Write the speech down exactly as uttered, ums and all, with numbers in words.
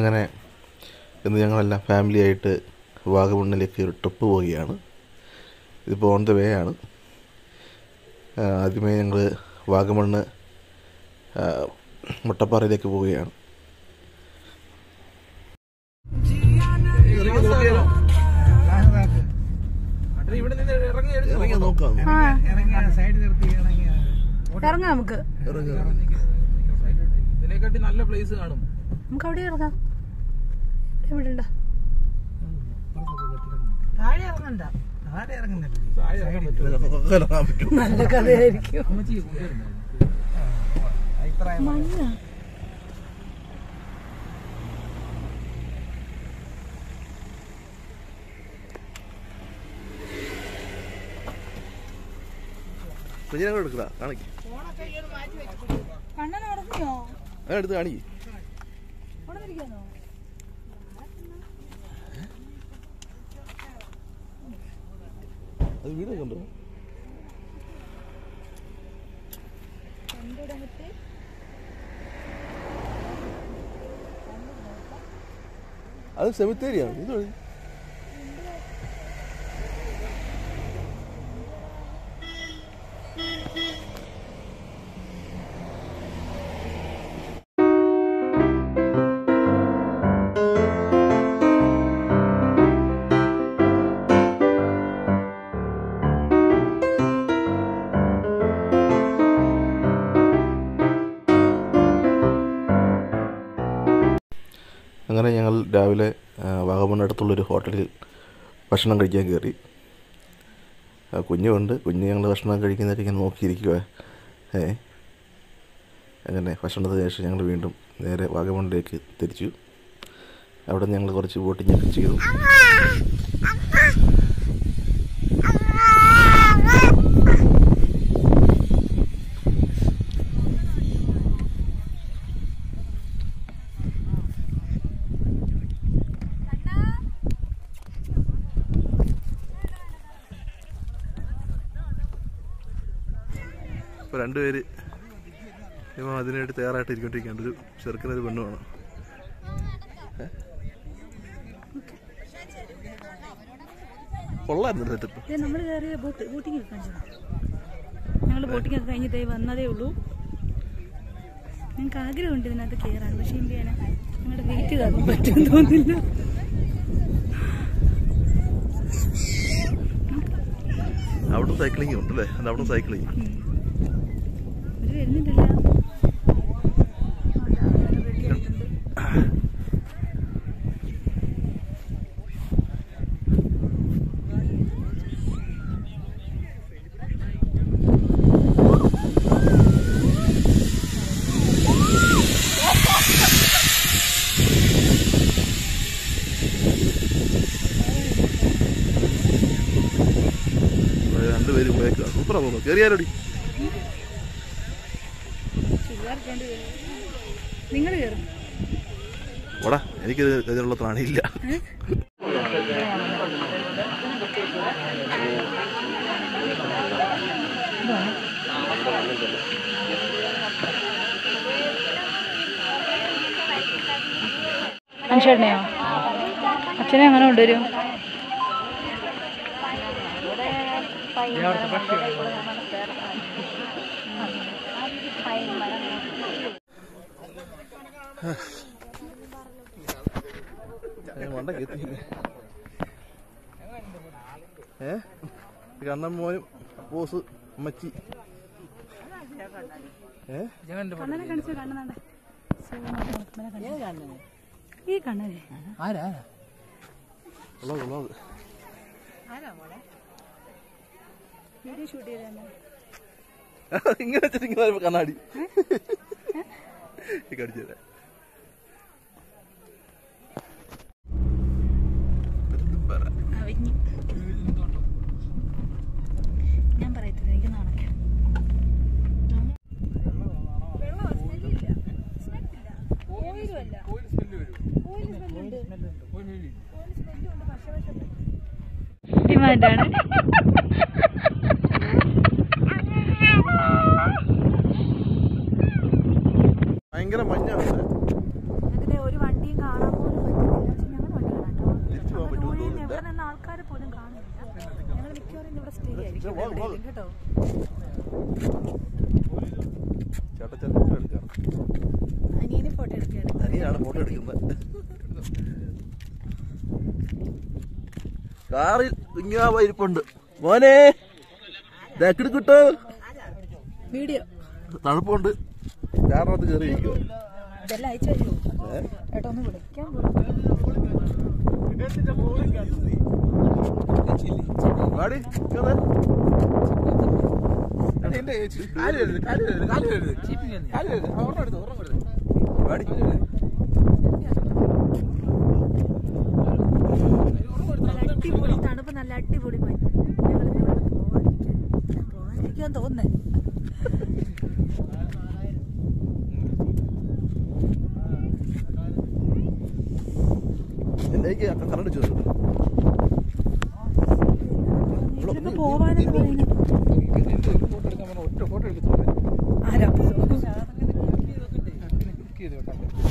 അങ്ങനെ ഇന്ന് ഞങ്ങളെല്ലാം ഫാമിലി ആയിട്ട് വാഗമണ്ണിലേക്ക് ഒരു ട്രിപ്പ് പോവുകയാണ്. ഇതിപ്പോൾ ഓൺ ദ വേ ആണ്. ആദ്യമേ ഞങ്ങൾ വാഗമണ്ണ് മുട്ടപ്പാറയിലേക്ക് പോവുകയാണ്. ഇറങ്ങാം, നമുക്ക് ഇതിനെക്കാട്ടി നല്ല പ്ലേസ് കാണും. നമുക്ക് അവിടെ ഇറങ്ങാം. എവിടെ നല്ല കഥയായിരിക്കും. മഞ്ഞ എടുത്ത് കാണിക്ക്. അത് വീടൊക്കെ ഉണ്ടോ? അത് സെമിത്തേരിയാണ്. ഇത് അങ്ങനെ ഞങ്ങൾ രാവിലെ വാഗമണ്ണടുത്തുള്ളൊരു ഹോട്ടലിൽ ഭക്ഷണം കഴിക്കാൻ കയറി. കുഞ്ഞുണ്ട്. കുഞ്ഞ് ഞങ്ങൾ ഭക്ഷണം കഴിക്കുന്നതിന് ഇങ്ങനെ നോക്കിയിരിക്കുക. ഏ അങ്ങനെ ഭക്ഷണത്തിന് ശേഷം ഞങ്ങൾ വീണ്ടും നേരെ വാഗമണ്ണിലേക്ക് തിരിച്ചു. അവിടെ ഞങ്ങൾ കുറച്ച് ബോട്ടിങ്ങൊക്കെ ചെയ്തു. ഇപ്പോൾ രണ്ടുപേര് ഇവ അതിനായിട്ട് തയ്യാറായിട്ട് ഇരിക്കൊണ്ടിരിക്കുകയാണ്. ഒരു ചെറുക്കനൊരു പെണ്ണു വേണം. കൊള്ളായിരുന്നു സെറ്റപ്പ്. നമ്മൾ കയറിയ ബോട്ട് ബോട്ടിങ് ഞങ്ങൾ ബോട്ടിംഗ് ഒക്കെ കഴിഞ്ഞിട്ടേ വന്നതേ ഉള്ളൂ. ഞങ്ങൾക്ക് ആഗ്രഹമുണ്ട് ഇതിനകത്ത് കയറാൻ. പക്ഷേ എന്ത് ചെയ്യാനാ, ഞങ്ങളുടെ വെയിറ്റ് കാക്കാൻ പറ്റുമെന്ന് തോന്നില്ല. അവിടെ സൈക്ലിംഗ് ഉണ്ടല്ലേ? അത് അവിടെ സൈക്ലിംഗ് വരുന്നില്ല. രണ്ടുപേരും പോയേക്കാം. സൂപ്പറാ പോകുന്നു. കയറിയാലോടി. നിങ്ങൾ കയറും. ഓടാ, എനിക്ക് ഇതിനുള്ള ത്രാണിയില്ല. അഞ്ചെണ്ണയോ? അച്ഛനെ അങ്ങനെ കൊണ്ടുവരും. ഏ കണ്ണൻ മോനും അപ്പോസ് അമ്മച്ചി. ഈ കണ്ണനെ ഇങ്ങനെ വെച്ചിട്ട് കണ്ണാടി കടിച്ചു തരാം. ഞാൻ പറയത്തില്ല, എനിക്ക് നാണക്കാം. ഡിമാൻഡാണ്. ഭയങ്കര മഞ്ഞാണ്. ഒരു വണ്ടിയും കാണാൻ ഇവിടെ സ്റ്റേ ആയിരിക്കും കേട്ടോ. അനിയനെ ഫോട്ടോ എടുക്കുകയാണ്. അനിയാണ് ഫോട്ടോ എടുക്കുന്നത്. കാറിൽ കുഞ്ഞാവ ഇരിപ്പുണ്ട്. മോനെ കിട്ടോ വീഡിയോ തണുപ്പുണ്ട്. കാറിനകത്ത് കയറി ഇരിക്കുക. ഇതെല്ലാം അയച്ചു തരുമോ ഏട്ടാ? ഒന്ന് വിളിക്കാൻ പോലും. അടിപൊളി തണുപ്പ്, നല്ല അടിപൊളി പോയി. ഞങ്ങളിവിടെ പോവാനിരിക്കാൻ പോവാനിരിക്കാൻ തോന്നുന്നേ. പോവാനെന്ന് പറയുന്നത് ആരാ?